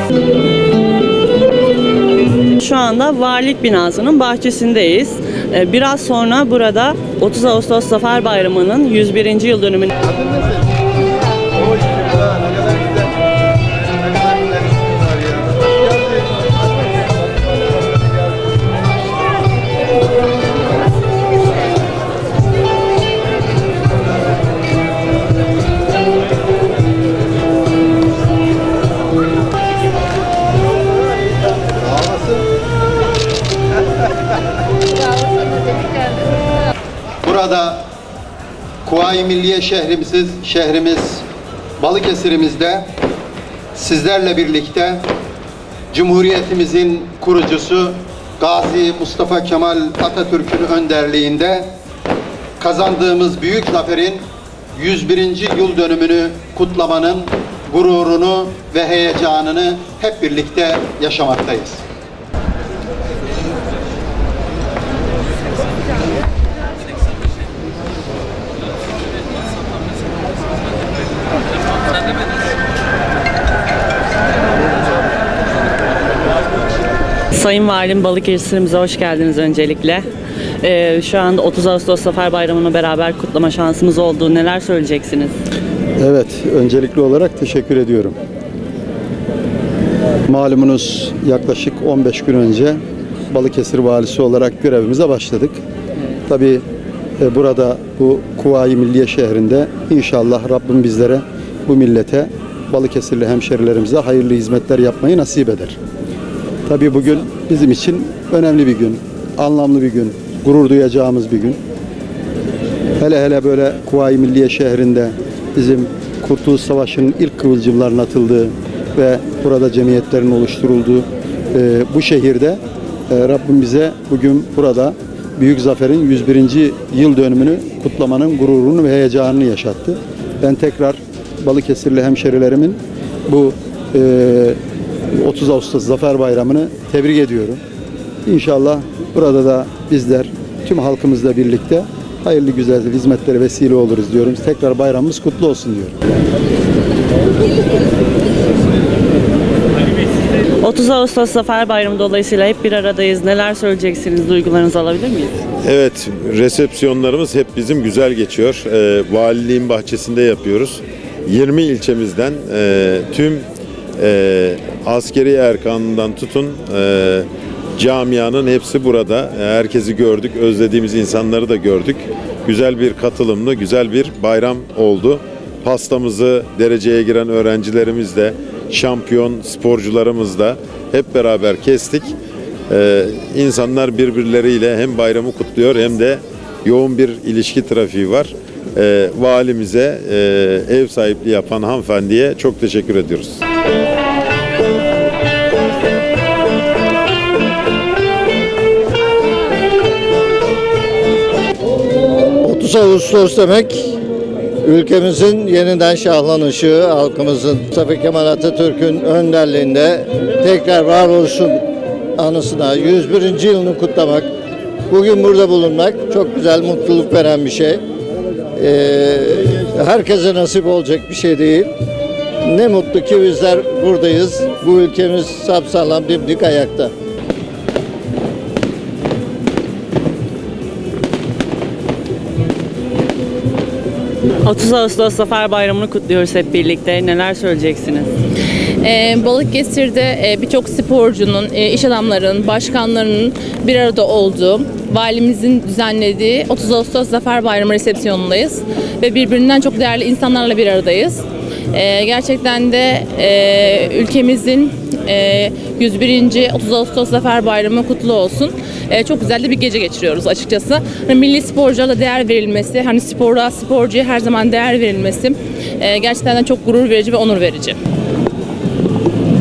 Şu anda Valilik binasının bahçesindeyiz. Biraz sonra burada 30 Ağustos Zafer Bayramı'nın 101. yıl dönümünü... Burada Kuvayi Milliye şehrimiz Balıkesir'imizde sizlerle birlikte Cumhuriyetimizin kurucusu Gazi Mustafa Kemal Atatürk'ün önderliğinde kazandığımız büyük zaferin 101. yıl dönümünü kutlamanın gururunu ve heyecanını hep birlikte yaşamaktayız. Sayın Valim, Balıkesir'imize hoş geldiniz öncelikle. Şu anda 30 Ağustos Zafer Bayramı'nı beraber kutlama şansımız oldu. Neler söyleyeceksiniz? Evet, öncelikli olarak teşekkür ediyorum. Malumunuz yaklaşık 15 gün önce Balıkesir valisi olarak görevimize başladık. Tabii burada bu Kuvayi Milliye şehrinde inşallah Rabbim bizlere, bu millete, Balıkesirli hemşerilerimize hayırlı hizmetler yapmayı nasip eder. Tabii bugün bizim için önemli bir gün, anlamlı bir gün, gurur duyacağımız bir gün. Hele hele böyle Kuvayi Milliye şehrinde bizim Kurtuluş Savaşı'nın ilk kıvılcımların atıldığı ve burada cemiyetlerin oluşturulduğu bu şehirde Rabbim bize bugün burada Büyük Zafer'in 101. yıl dönümünü kutlamanın gururunu ve heyecanını yaşattı. Ben tekrar Balıkesirli hemşerilerimin bu 30 Ağustos Zafer Bayramı'nı tebrik ediyorum. İnşallah burada da bizler tüm halkımızla birlikte hayırlı güzel hizmetlere vesile oluruz diyorum. Tekrar bayramımız kutlu olsun diyorum. 30 Ağustos Zafer Bayramı dolayısıyla hep bir aradayız. Neler söyleyeceksiniz? Duygularınızı alabilir miyiz? Evet, resepsiyonlarımız hep bizim güzel geçiyor. Valiliğin bahçesinde yapıyoruz. 20 ilçemizden tüm askeri erkanından tutun camianın hepsi burada. Herkesi gördük, özlediğimiz insanları da gördük. Güzel bir katılımlı, güzel bir bayram oldu. Pastamızı dereceye giren öğrencilerimiz de, şampiyon sporcularımız da hep beraber kestik. İnsanlar birbirleriyle hem bayramı kutluyor hem de yoğun bir ilişki trafiği var. Valimize, ev sahipliği yapan hanımefendiye çok teşekkür ediyoruz. 30 Ağustos demek ülkemizin yeniden şahlanışı, halkımızın Mustafa Kemal Atatürk'ün önderliğinde tekrar varoluşun anısına 101. yılını kutlamak, bugün burada bulunmak çok güzel, mutluluk veren bir şey. Herkese nasip olacak bir şey değil. Ne mutlu ki bizler buradayız. Bu ülkemiz sapsağlam, dimdik ayakta. ...30 Ağustos Zafer Bayramı'nı kutluyoruz hep birlikte. Neler söyleyeceksiniz? Balıkesir'de birçok sporcunun, iş adamlarının, başkanlarının bir arada olduğu, valimizin düzenlediği 30 Ağustos Zafer Bayramı resepsiyonundayız. Ve birbirinden çok değerli insanlarla bir aradayız. Gerçekten de ülkemizin 101. 30 Ağustos Zafer Bayramı kutlu olsun. Çok güzel de bir gece geçiriyoruz açıkçası. Milli sporculara da değer verilmesi, hani spora, sporcuya her zaman değer verilmesi gerçekten de çok gurur verici ve onur verici.